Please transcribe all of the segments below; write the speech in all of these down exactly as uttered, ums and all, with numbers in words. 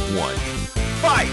one. Fight!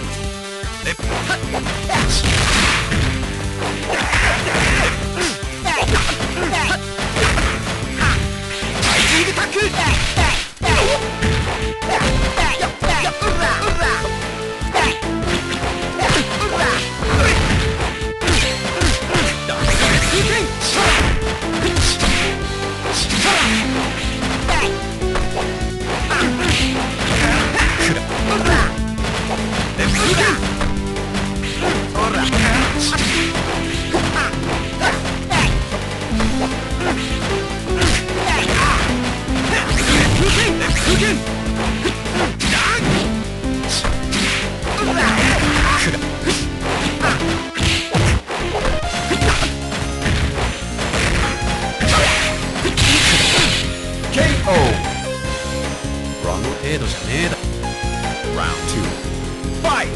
Round two. Fight!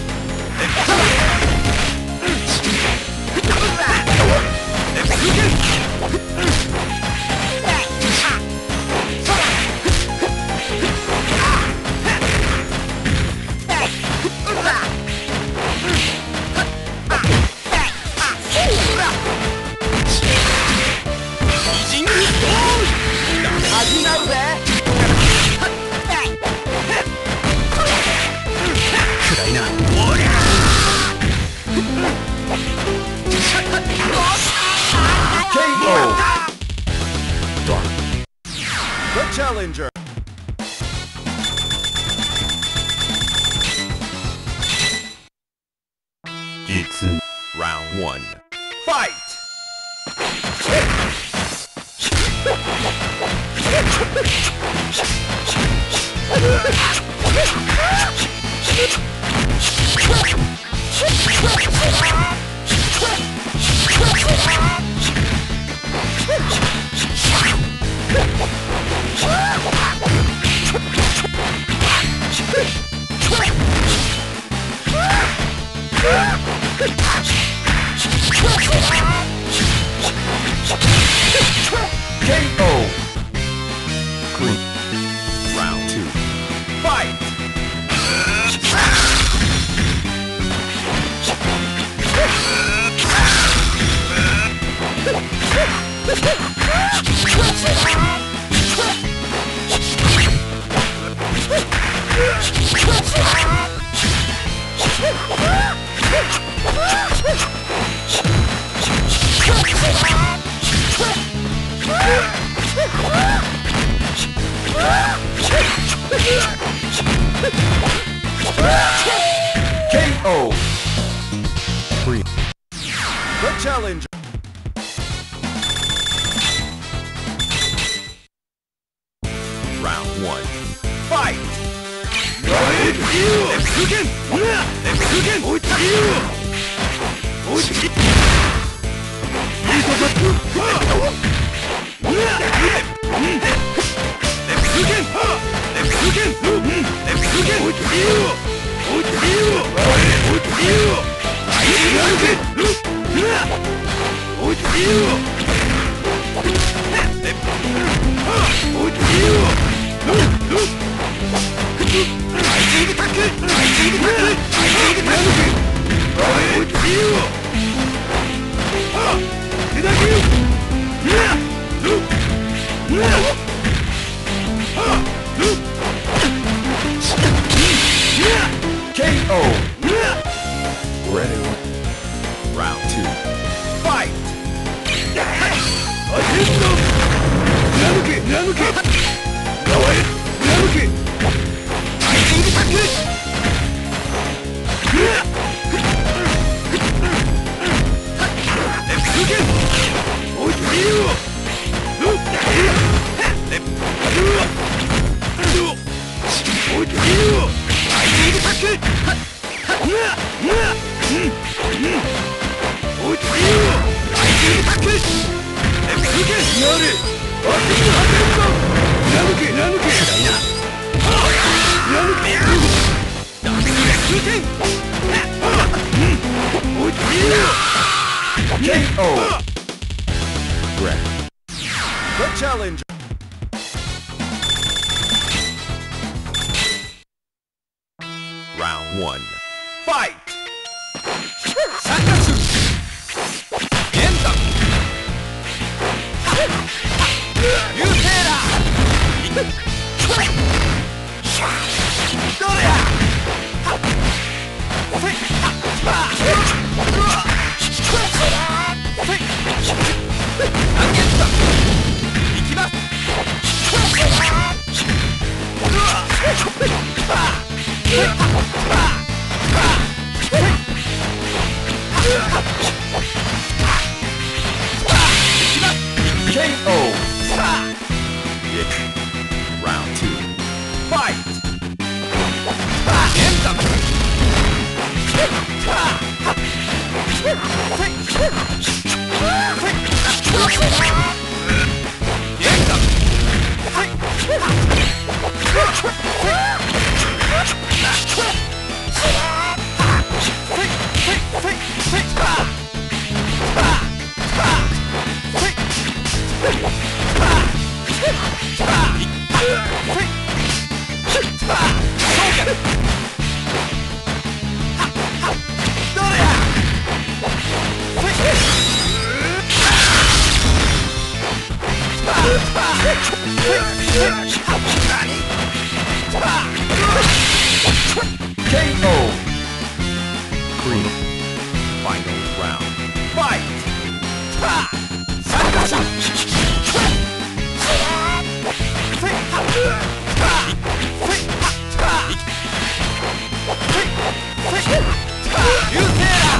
The challenger. It's round one. Fight! K O. Round two. Fight! K O. Three. The challenger. Round one. Fight! K O. Ready. Round two. Fight! K O. Correct. The challenger. Round one. Fight! Sakatsu! Enda! Yutera! Dorea! Agetta! Ikimasu! K O! Round two. Fight! Enda! K O! Green. Final round. Fight! Sakatsu! Yutera!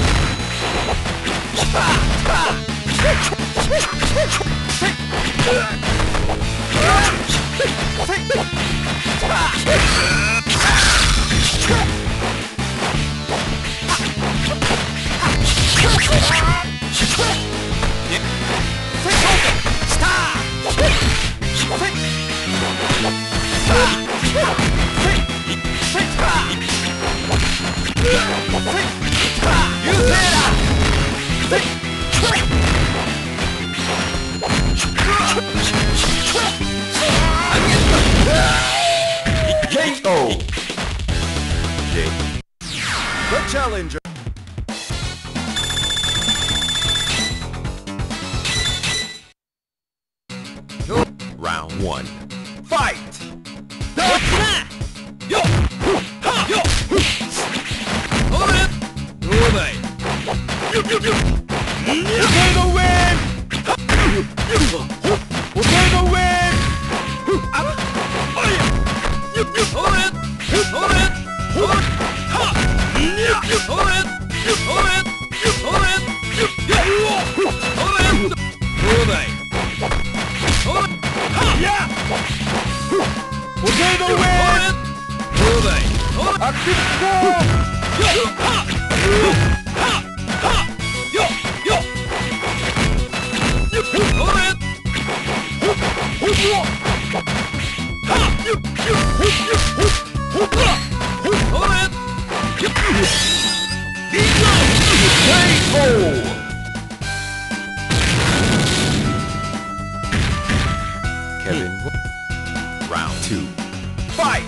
K O! J. The challenger. Round one. Fight! Yo! Yo! Potato win! Potato win! Hold it! Hold it! Hold it! Ha! Hold it! Hold it! Hold it! Hold it! Hold it! Hold it! Ha! Yeah! Potato win! Hold it! Hold it! Active score! Yo! Ha! Ha! Ha! Yo! Yo! Hold it! Ha! Yo! Yo! Hold it! K O! Kevin. Round two. Fight!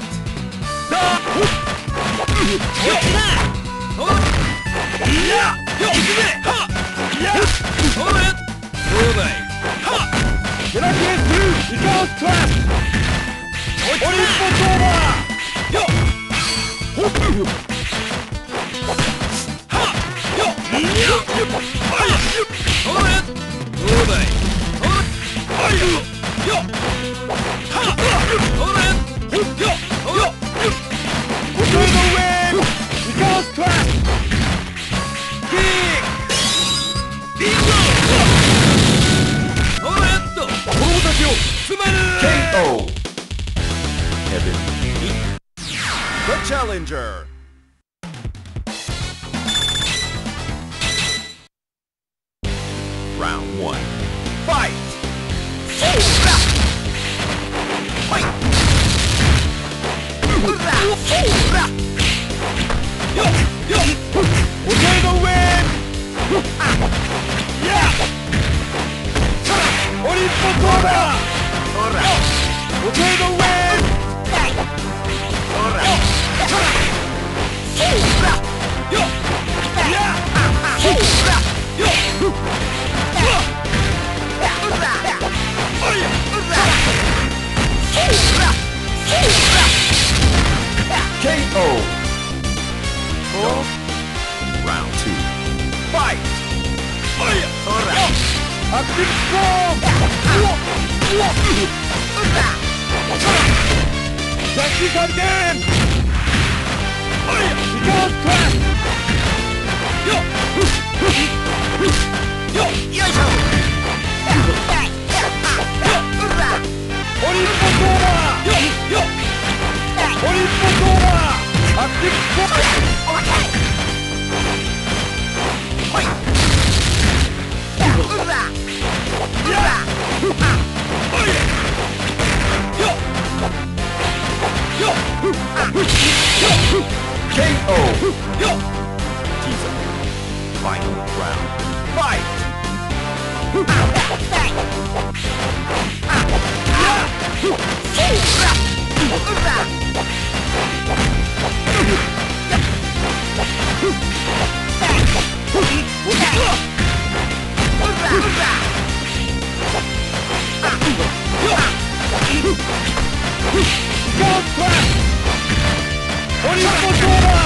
Can I get you? You don't trap! Yo! Ha! Yo! Yo! Hold it! Hold it! Hold it! Yo! Ha! Hold it! Yo! Yo! Potato win! You don't trap! Kick! Bingo! Hold it! K O! Kevin. The challenger. Round one. Fight! Fight! Yo! Yo! Potato win! Yeah! Orippotora! Potato win! O. Round two. Fight! Active storm! Justice again! Because trap! Yo! Yo! Yo! Olympus over! Yo! Yo! Olympus over! Active storm! K O. Teaser. Final round. Fight! God trap! Olympus over!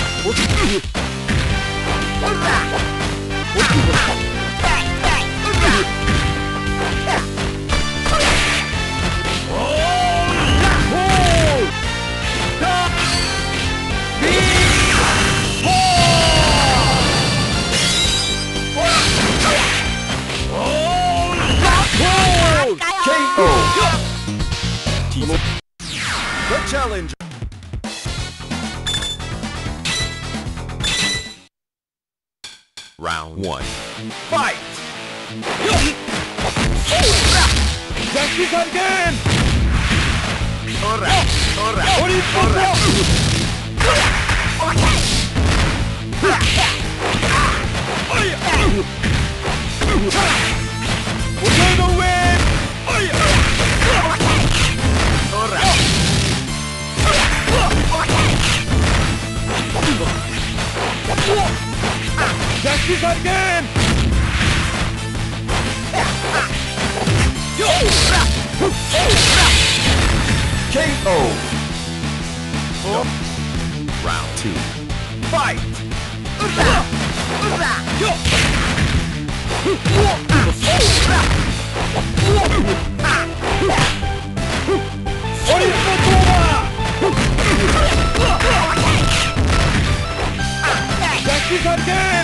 K O. Teaser. The challenger. Round one. Fight! Justice again! Ora! Ora! Olympus! Okay, the win! Ora! Justice again! K O. Round two. Fight! Olympus over! Justice again!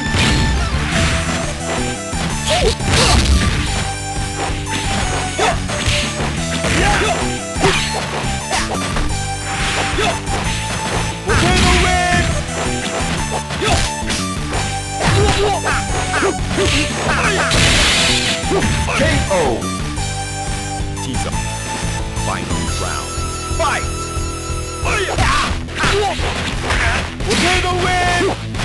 Okay, the win! K O. Teaser. Final round. Fight! Okay, the win!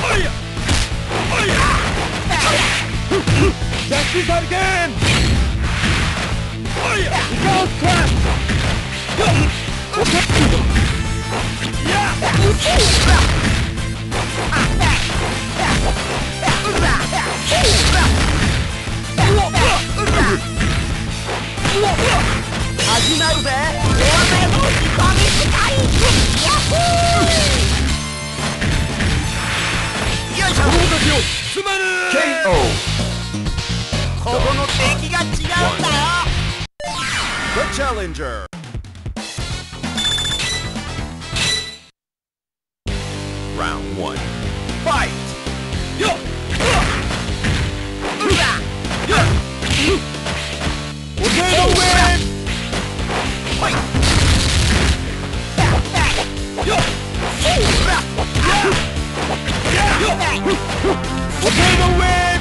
Justice again! Because trap! K O. The challenger. Round one. Fight! Okay, the win! Okay, the win!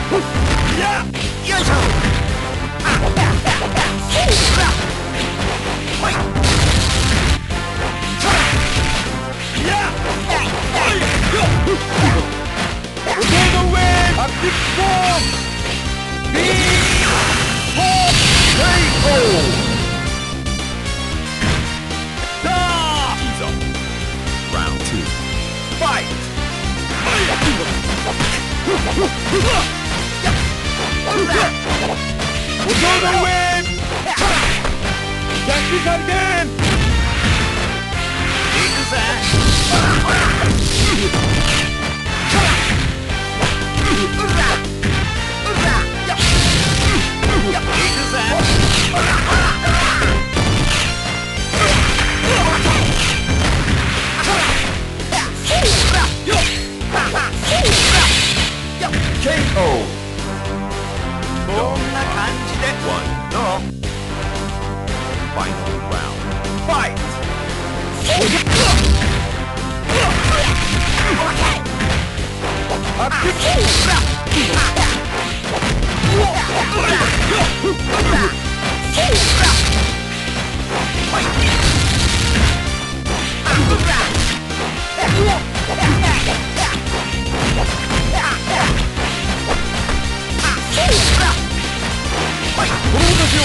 Okay, the win! Active storm! B! K O. Da! Round two. Fight! Okay, the win! Justice again!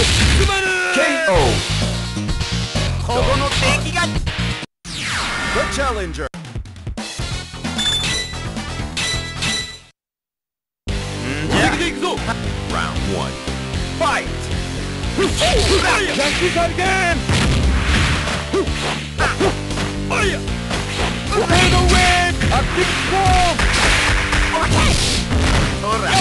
すまぬケーオーここの敵が The challenger 続けていくぞ Round one. Fight! ジャッキーサルゲンおいやオペの上アクティブコほら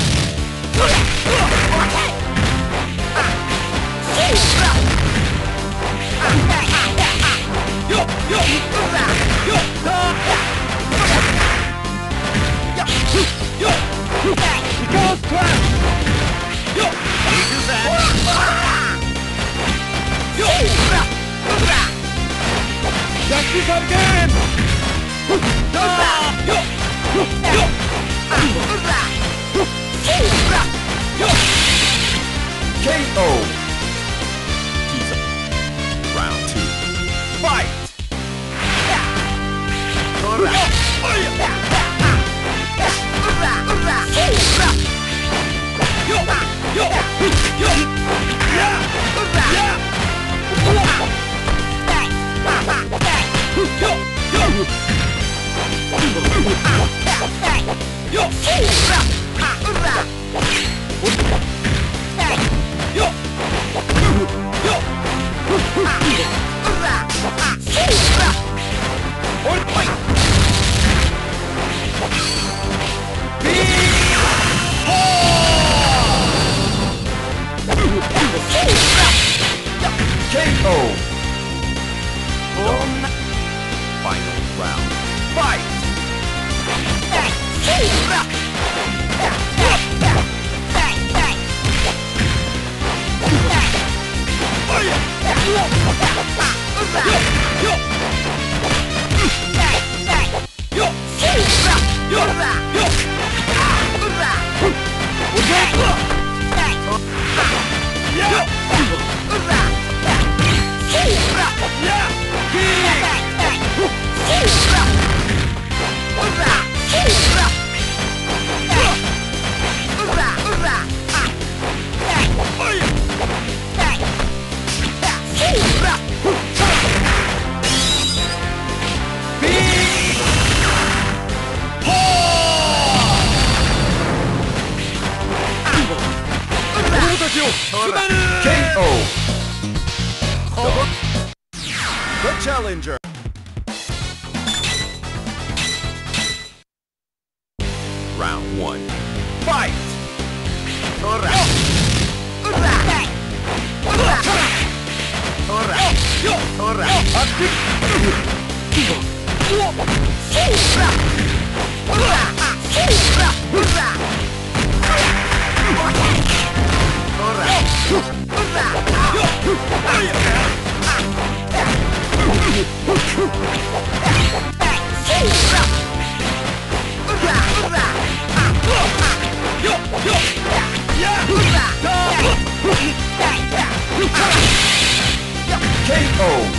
ーよっよっよっだよっイカオスクラッシュよっ行くぜよっジャッキーサルゲンだよっよっよっケーオー He's up. Round two. Fight! ほらおいやよっよっよっややよっよっよっよおいおいビーホーケーオー女 Final round. Fight! おいやよっよっよっよっよっおじゃやっやキおいやビーホー子供たちをすまぬケーオー The challenger. Round one. Fight! ほらほらほらよっほらアクティブおっよっあいやよっよっやだケーオー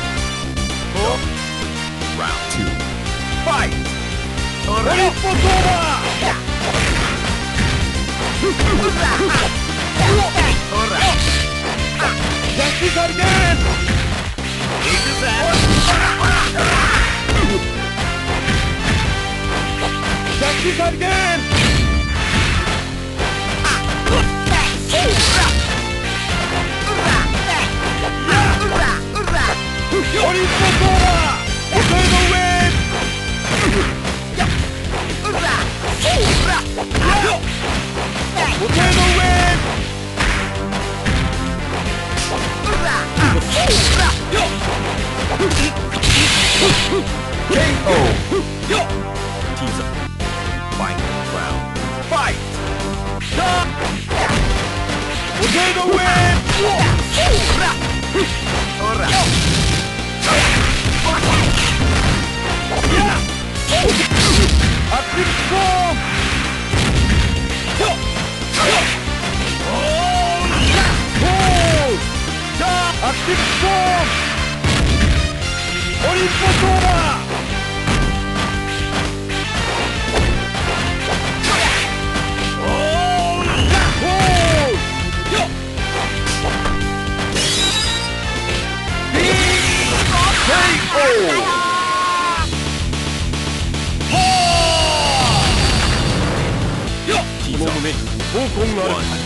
Round two. Fight! ほらオリッポソーバほらージャッキーサルゲン行くぜジャッキーサルゲンオリッポソーバーお手の上よっお手の上よっケーオーよっ Tease up. Final round. Fight! だお手の上ほらやアクティブコーンよっよっおーやおーだアクティブコーンオリッポソーバーおーやおーよっケーオーよっこの胸に闘魂がある